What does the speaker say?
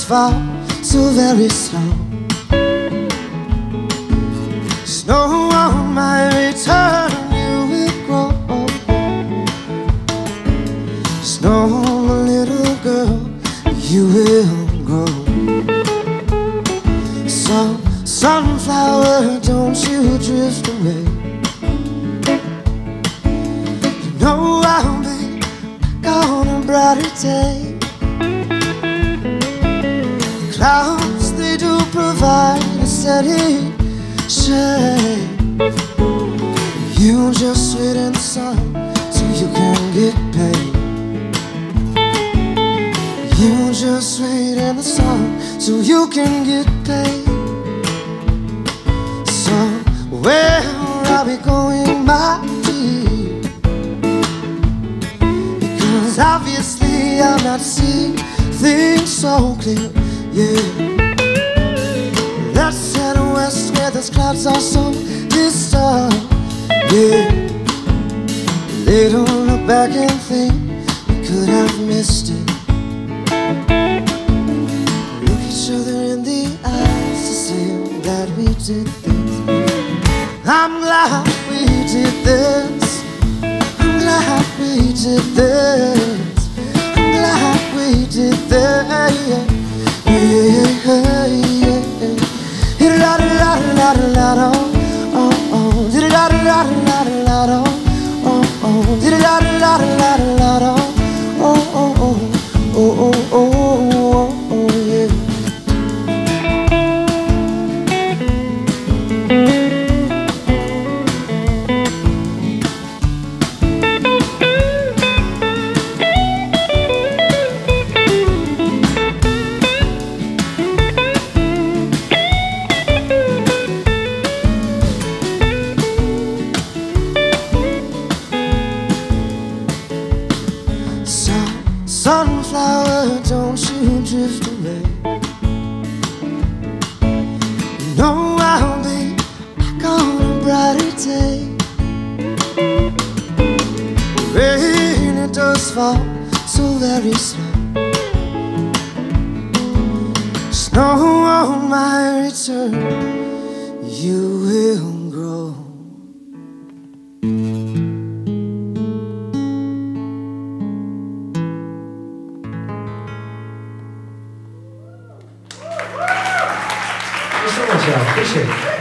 fall so very slow. Snow on my return, you will grow. Snow on my little girl, you will grow. So, sunflower, don't you drift away. You know I'll be back on a brighter day. The clouds, they do provide a steady shade. You just wait in the sun so you can get paid. You just wait in the sun so you can get paid. So where are we going, my dear? Because obviously I'm not seeing things so clear, yeah. Let's head west where those clouds are so distant, yeah. They don't look back and think we could have missed it. Look each other in the eyes to say I'm glad we did this. I'm glad we did this. I'm glad we did this. I'm glad we did this. Yeah, yeah, yeah. La da la da la da, oh oh. Da da da la da la, oh oh. Da da da la da, oh oh oh oh oh oh oh yeah. Sunflower, don't you drift away. You know I'll be back on a brighter day. Rain, it does fall so very slow. Snow on my return, you will grow. Thank you so much, y'all. Appreciate it.